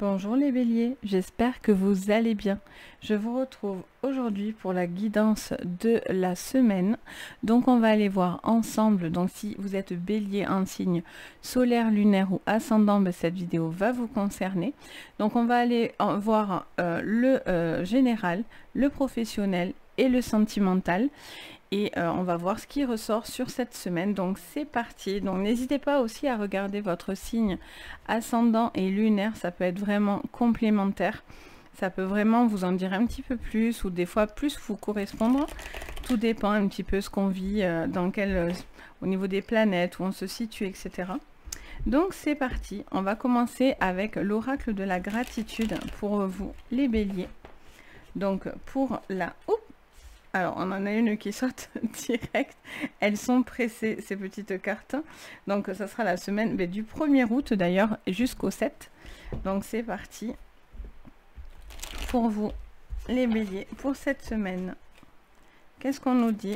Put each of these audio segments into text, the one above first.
Bonjour les béliers, j'espère que vous allez bien. Je vous retrouve aujourd'hui pour la guidance de la semaine. Donc on va aller voir ensemble, donc si vous êtes bélier en signe solaire, lunaire ou ascendant, cette vidéo va vous concerner. Donc on va aller voir le général, le professionnel et le sentimental. Et on va voir ce qui ressort sur cette semaine. Donc c'est parti. Donc n'hésitez pas aussi à regarder votre signe ascendant et lunaire. Ça peut être vraiment complémentaire. Ça peut vraiment vous en dire un petit peu plus ou des fois plus vous correspondre. Tout dépend un petit peu ce qu'on vit, au niveau des planètes, où on se situe, etc. Donc c'est parti. On va commencer avec l'oracle de la gratitude pour vous les béliers. Donc pour la... Alors, on en a une qui saute direct. Elles sont pressées, ces petites cartes. Donc, ça sera la semaine du 1er août, d'ailleurs, jusqu'au 7. Donc, c'est parti pour vous, les béliers, pour cette semaine. Qu'est-ce qu'on nous dit?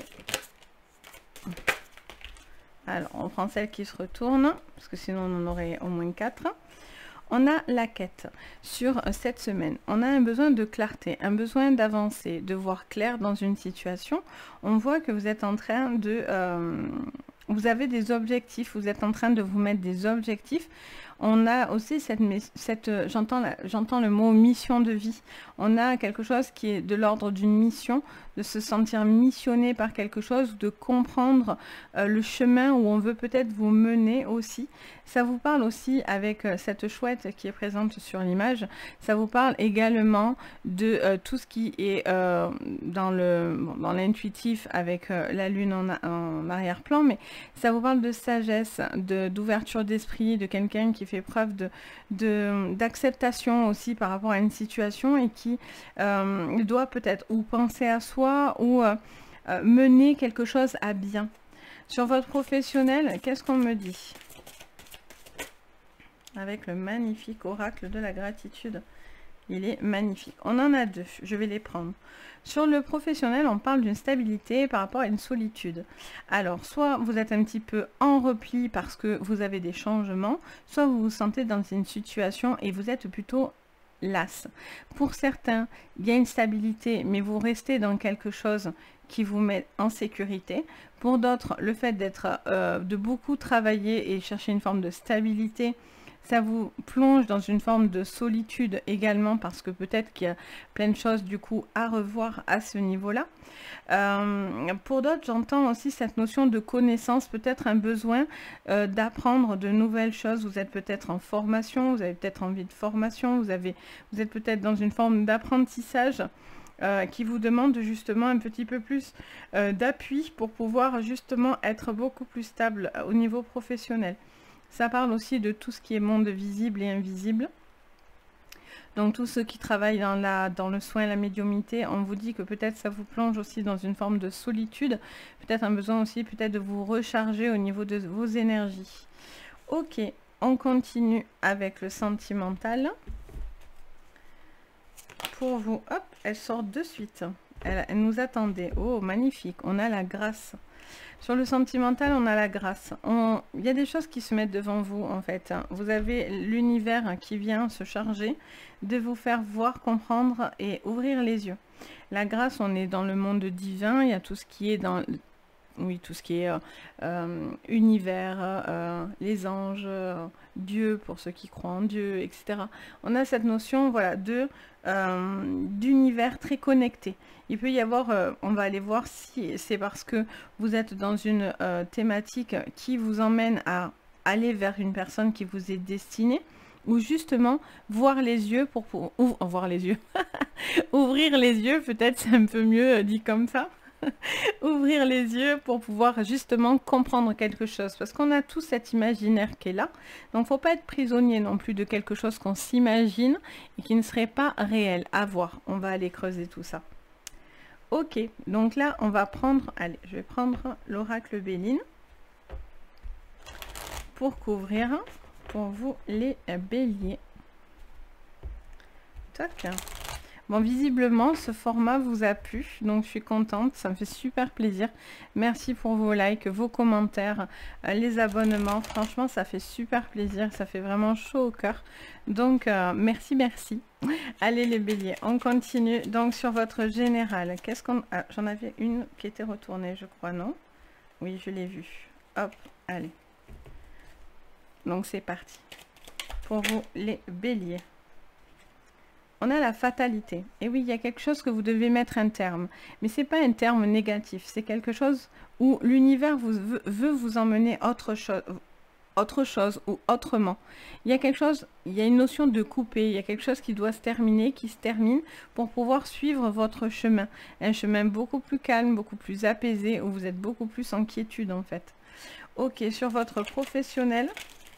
Alors, on prend celle qui se retourne, parce que sinon, on en aurait au moins 4. On a la quête sur cette semaine. On a un besoin de clarté, un besoin d'avancer, de voir clair dans une situation. On voit que vous êtes en train de... vous avez des objectifs, vous êtes en train de vous mettre des objectifs. On a aussi j'entends le mot mission de vie. On a quelque chose qui est de l'ordre d'une mission, de se sentir missionné par quelque chose, de comprendre le chemin où on veut peut-être vous mener aussi. Ça vous parle aussi avec cette chouette qui est présente sur l'image. Ça vous parle également de tout ce qui est dans l'intuitif avec la lune en arrière-plan, mais ça vous parle de sagesse, d'ouverture d'esprit, de quelqu'un qui fait preuve d'acceptation aussi par rapport à une situation et qui doit peut-être ou penser à soi ou mener quelque chose à bien. Sur votre professionnel, qu'est-ce qu'on me dit? Avec le magnifique oracle de la gratitude. Il est magnifique. On en a deux, je vais les prendre. Sur le professionnel, on parle d'une stabilité par rapport à une solitude. Alors, soit vous êtes un petit peu en repli parce que vous avez des changements, soit vous vous sentez dans une situation et vous êtes plutôt las. Pour certains, il y a une stabilité, mais vous restez dans quelque chose qui vous met en sécurité. Pour d'autres, le fait de beaucoup travailler et chercher une forme de stabilité, ça vous plonge dans une forme de solitude également parce que peut-être qu'il y a plein de choses du coup à revoir à ce niveau-là. Pour d'autres, j'entends aussi cette notion de connaissance, peut-être un besoin d'apprendre de nouvelles choses. Vous êtes peut-être en formation, vous avez peut-être envie de formation, vous êtes peut-être dans une forme d'apprentissage qui vous demande justement un petit peu plus d'appui pour pouvoir justement être beaucoup plus stable au niveau professionnel. Ça parle aussi de tout ce qui est monde visible et invisible. Donc tous ceux qui travaillent dans le soin et la médiumnité, on vous dit que peut-être ça vous plonge aussi dans une forme de solitude. Peut-être un besoin aussi peut-être de vous recharger au niveau de vos énergies. Ok, on continue avec le sentimental. Pour vous, hop, elle sort de suite. Elle nous attendait. Oh, magnifique, on a la grâce. Sur le sentimental, on a la grâce. Il y a des choses qui se mettent devant vous, en fait. Vous avez l'univers qui vient se charger de vous faire voir, comprendre et ouvrir les yeux. La grâce, on est dans le monde divin. Il y a tout ce qui est dans... Oui, tout ce qui est univers, les anges, Dieu pour ceux qui croient en Dieu, etc. On a cette notion, voilà, d'univers très connecté. Il peut y avoir, on va aller voir si c'est parce que vous êtes dans une thématique qui vous emmène à aller vers une personne qui vous est destinée, ou justement voir les yeux pour voir les yeux, ouvrir les yeux, peut-être c'est un peu mieux dit comme ça. Ouvrir les yeux pour pouvoir justement comprendre quelque chose, parce qu'on a tout cet imaginaire qui est là, donc faut pas être prisonnier non plus de quelque chose qu'on s'imagine et qui ne serait pas réel. À voir, on va aller creuser tout ça. Ok, donc là on va prendre, allez, je vais prendre l'oracle Béline pour couvrir pour vous les béliers. Toc. Bon, visiblement, ce format vous a plu, donc je suis contente, ça me fait super plaisir. Merci pour vos likes, vos commentaires, les abonnements. Franchement, ça fait super plaisir, ça fait vraiment chaud au cœur. Donc, merci, merci. Allez les béliers, on continue. Donc, sur votre général, qu'est-ce qu'on... Ah, j'en avais une qui était retournée, je crois, non? Oui, je l'ai vue. Hop, allez. Donc, c'est parti. Pour vous, les béliers. On a la fatalité. Et oui, il y a quelque chose que vous devez mettre un terme. Mais ce n'est pas un terme négatif. C'est quelque chose où l'univers veut vous emmener autre chose ou autrement. Il y a quelque chose, il y a une notion de couper. Il y a quelque chose qui doit se terminer, qui se termine pour pouvoir suivre votre chemin. Un chemin beaucoup plus calme, beaucoup plus apaisé, où vous êtes beaucoup plus en quiétude en fait. Ok, sur votre professionnel,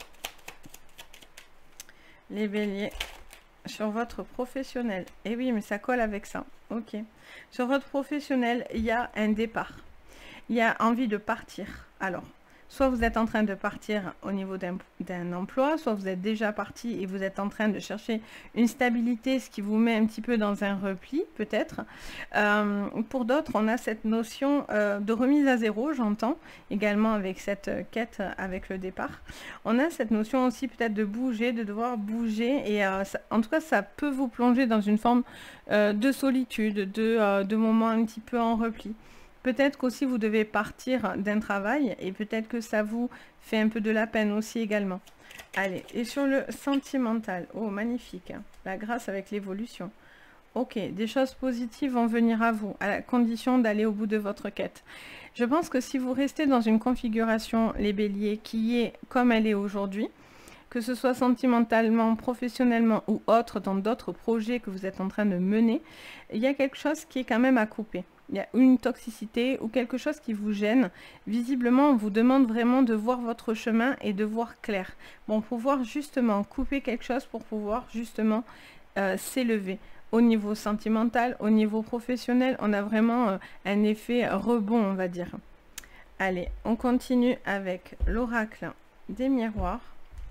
les béliers. Sur votre professionnel, et oui, mais ça colle avec ça. Ok. Sur votre professionnel, il y a un départ. Il y a envie de partir. Alors, soit vous êtes en train de partir au niveau d'un emploi, soit vous êtes déjà parti et vous êtes en train de chercher une stabilité, ce qui vous met un petit peu dans un repli, peut-être. Pour d'autres, on a cette notion de remise à zéro, j'entends, également avec cette quête avec le départ. On a cette notion aussi peut-être de bouger, de devoir bouger, et en tout cas, ça peut vous plonger dans une forme de solitude, de moments un petit peu en repli. Peut-être qu'aussi vous devez partir d'un travail et peut-être que ça vous fait un peu de la peine aussi également. Allez, et sur le sentimental, oh magnifique, hein, la grâce avec l'évolution. Ok, des choses positives vont venir à vous, à la condition d'aller au bout de votre quête. Je pense que si vous restez dans une configuration, les béliers, qui est comme elle est aujourd'hui, que ce soit sentimentalement, professionnellement ou autre, dans d'autres projets que vous êtes en train de mener, il y a quelque chose qui est quand même à couper. Il y a une toxicité ou quelque chose qui vous gêne. Visiblement, on vous demande vraiment de voir votre chemin et de voir clair. Bon, pouvoir justement couper quelque chose pour pouvoir justement s'élever. Au niveau sentimental, au niveau professionnel, on a vraiment un effet rebond, on va dire. Allez, on continue avec l'oracle des miroirs.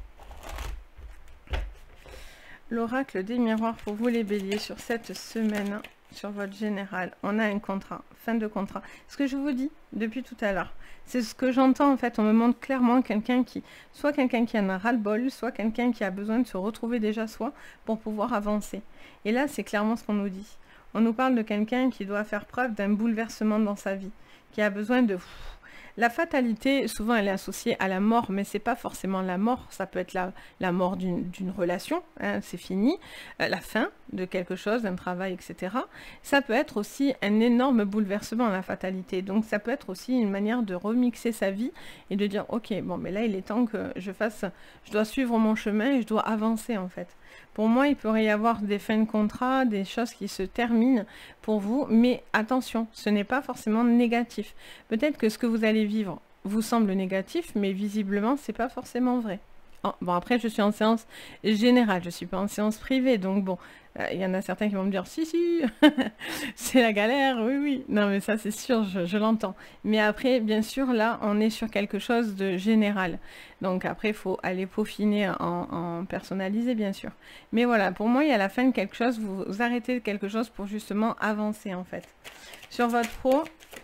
L'oracle des miroirs pour vous les béliers sur cette semaine, sur votre général. On a un contrat, fin de contrat. Ce que je vous dis depuis tout à l'heure, c'est ce que j'entends en fait. On me montre clairement quelqu'un qui, soit quelqu'un qui en a ras-le-bol, soit quelqu'un qui a besoin de se retrouver déjà soi pour pouvoir avancer. Et là, c'est clairement ce qu'on nous dit. On nous parle de quelqu'un qui doit faire preuve d'un bouleversement dans sa vie, qui a besoin de... La fatalité, souvent, elle est associée à la mort, mais c'est pas forcément la mort. Ça peut être la mort d'une relation, hein, c'est fini, la fin de quelque chose, d'un travail, etc. Ça peut être aussi un énorme bouleversement, la fatalité. Donc, ça peut être aussi une manière de remixer sa vie et de dire, ok, bon, mais là, il est temps que je dois suivre mon chemin et je dois avancer, en fait. Pour moi, il pourrait y avoir des fins de contrat, des choses qui se terminent pour vous, mais attention, ce n'est pas forcément négatif. Peut-être que ce que vous allez vivre vous semble négatif, mais visiblement, c'est pas forcément vrai. Oh, bon, après, je suis en séance générale, je suis pas en séance privée, donc bon, il y en a certains qui vont me dire, si, c'est la galère, oui, oui. Non, mais ça, c'est sûr, je l'entends. Mais après, bien sûr, là, on est sur quelque chose de général. Donc après, il faut aller peaufiner en personnalisé, bien sûr. Mais voilà, pour moi, il y a la fin de quelque chose, vous arrêtez quelque chose pour justement avancer, en fait. Sur votre pro,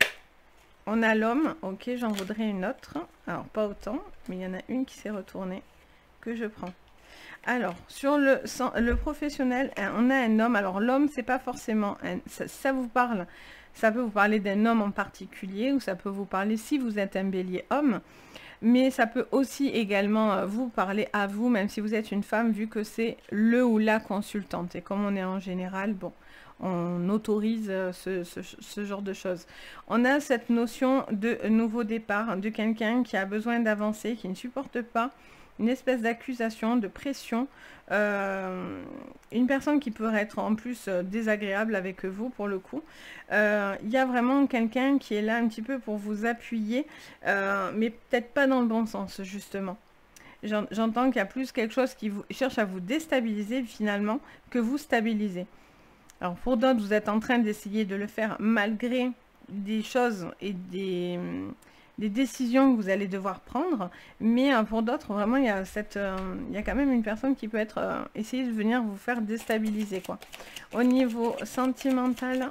on a l'homme, ok, j'en voudrais une autre. Alors, pas autant, mais il y en a une qui s'est retournée, que je prends. Alors, sur le professionnel, on a un homme. Alors, l'homme, c'est pas forcément... ça vous parle, ça peut vous parler d'un homme en particulier, ou ça peut vous parler si vous êtes un bélier homme, mais ça peut aussi également vous parler à vous, même si vous êtes une femme, vu que c'est le ou la consultante. Et comme on est en général, bon, on autorise ce genre de choses. On a cette notion de nouveau départ, de quelqu'un qui a besoin d'avancer, qui ne supporte pas une espèce d'accusation, de pression, une personne qui pourrait être en plus désagréable avec vous pour le coup. Il y a vraiment quelqu'un qui est là un petit peu pour vous appuyer, mais peut-être pas dans le bon sens justement. J'entends qu'il y a plus quelque chose qui cherche à vous déstabiliser finalement que vous stabiliser. Alors pour d'autres, vous êtes en train d'essayer de le faire malgré des choses et des décisions que vous allez devoir prendre, mais pour d'autres, vraiment, il y a il y a quand même une personne qui peut être essayer de venir vous faire déstabiliser, quoi. Au niveau sentimental,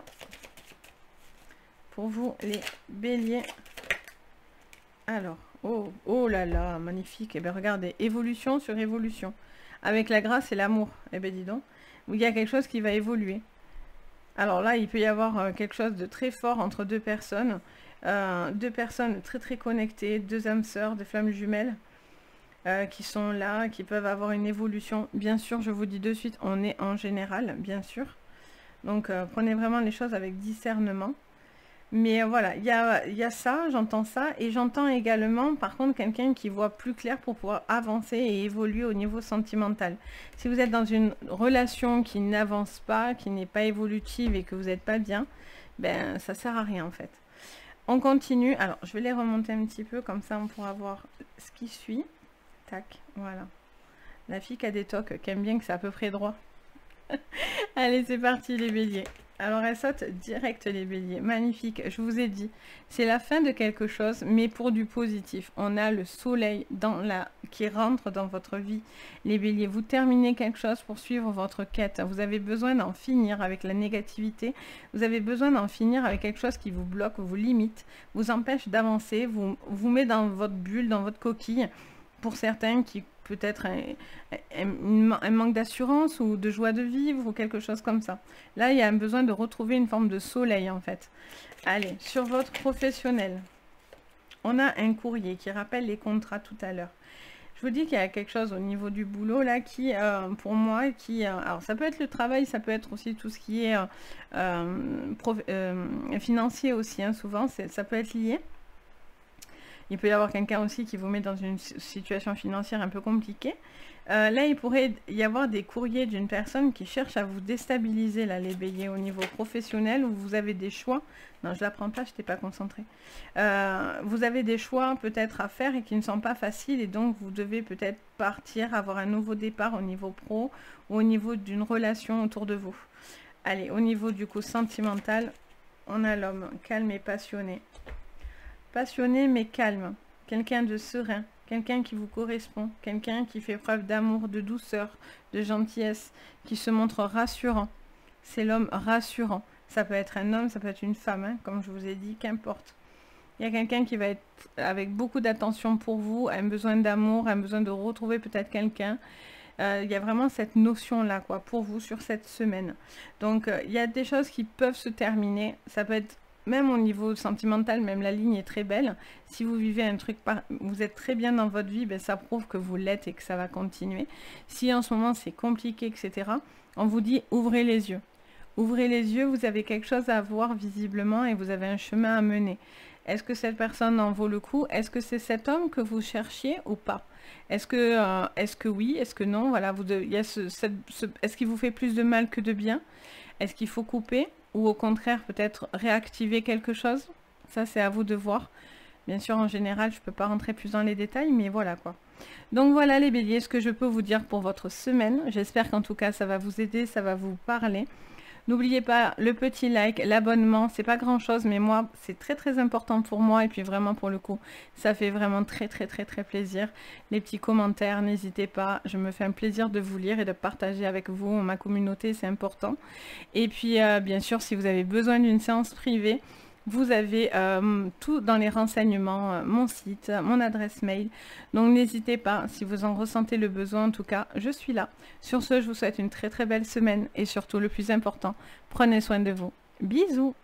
pour vous, les béliers. Alors, oh là là, magnifique. Eh bien, regardez, évolution sur évolution. Avec la grâce et l'amour. Eh bien, dis donc, il y a quelque chose qui va évoluer. Alors là, il peut y avoir quelque chose de très fort entre deux personnes. Deux personnes très très connectées, deux âmes sœurs, des flammes jumelles qui sont là, qui peuvent avoir une évolution. Bien sûr, je vous dis de suite, on est en général, bien sûr. Donc, prenez vraiment les choses avec discernement. Mais voilà, il y a ça, j'entends ça. Et j'entends également, par contre, quelqu'un qui voit plus clair pour pouvoir avancer et évoluer au niveau sentimental. Si vous êtes dans une relation qui n'avance pas, qui n'est pas évolutive et que vous n'êtes pas bien, ben ça sert à rien en fait. On continue. Alors, je vais les remonter un petit peu, comme ça on pourra voir ce qui suit. Tac, voilà. La fille qui a des tocs, qui aime bien que c'est à peu près droit. Allez, c'est parti les béliers. Alors, elle saute direct les béliers. Magnifique, je vous ai dit. C'est la fin de quelque chose, mais pour du positif. On a le soleil qui rentre dans votre vie. Les béliers, vous terminez quelque chose pour suivre votre quête. Vous avez besoin d'en finir avec la négativité. Vous avez besoin d'en finir avec quelque chose qui vous bloque, vous limite, vous empêche d'avancer, vous met dans votre bulle, dans votre coquille. Pour certains qui peut-être un manque d'assurance ou de joie de vivre ou quelque chose comme ça. Là, il y a un besoin de retrouver une forme de soleil en fait. Allez, sur votre professionnel, on a un courrier qui rappelle les contrats tout à l'heure. Je vous dis qu'il y a quelque chose au niveau du boulot là qui, pour moi, alors ça peut être le travail, ça peut être aussi tout ce qui est financier aussi, hein, souvent, ça peut être lié. Il peut y avoir quelqu'un aussi qui vous met dans une situation financière un peu compliquée. Là, il pourrait y avoir des courriers d'une personne qui cherche à vous déstabiliser, là, les béliers, au niveau professionnel, où vous avez des choix. Non, je ne la prends pas, je n'étais pas concentrée. Vous avez des choix peut-être à faire et qui ne sont pas faciles, et donc vous devez peut-être partir, avoir un nouveau départ au niveau pro, ou au niveau d'une relation autour de vous. Allez, au niveau du coup sentimental, on a l'homme calme et passionné. Passionné mais calme, quelqu'un de serein, quelqu'un qui vous correspond, quelqu'un qui fait preuve d'amour, de douceur, de gentillesse, qui se montre rassurant. C'est l'homme rassurant. Ça peut être un homme, ça peut être une femme, hein, comme je vous ai dit, qu'importe. Il y a quelqu'un qui va être avec beaucoup d'attention pour vous, un besoin d'amour, un besoin de retrouver peut-être quelqu'un. Il y a vraiment cette notion-là, quoi, pour vous sur cette semaine. Donc, il y a des choses qui peuvent se terminer. Ça peut être même au niveau sentimental, même la ligne est très belle. Si vous vivez un truc, vous êtes très bien dans votre vie, ben ça prouve que vous l'êtes et que ça va continuer. Si en ce moment c'est compliqué, etc., on vous dit ouvrez les yeux. Ouvrez les yeux, vous avez quelque chose à voir visiblement et vous avez un chemin à mener. Est-ce que cette personne en vaut le coup? Est-ce que c'est cet homme que vous cherchiez ou pas? Est-ce que oui? Est-ce que non? Voilà, est-ce qu'il vous fait plus de mal que de bien? Est-ce qu'il faut couper? Ou au contraire, peut-être réactiver quelque chose? Ça, c'est à vous de voir. Bien sûr, en général, je ne peux pas rentrer plus dans les détails, mais voilà quoi. Donc voilà les béliers, ce que je peux vous dire pour votre semaine. J'espère qu'en tout cas, ça va vous aider, ça va vous parler. N'oubliez pas le petit like, l'abonnement, c'est pas grand chose, mais moi, c'est très très important pour moi. Et puis vraiment, pour le coup, ça fait vraiment très très très très plaisir. Les petits commentaires, n'hésitez pas. Je me fais un plaisir de vous lire et de partager avec vous, ma communauté, c'est important. Et puis, bien sûr, si vous avez besoin d'une séance privée, vous avez tout dans les renseignements, mon site, mon adresse mail. Donc n'hésitez pas, si vous en ressentez le besoin, en tout cas, je suis là. Sur ce, je vous souhaite une très très belle semaine et surtout le plus important, prenez soin de vous. Bisous!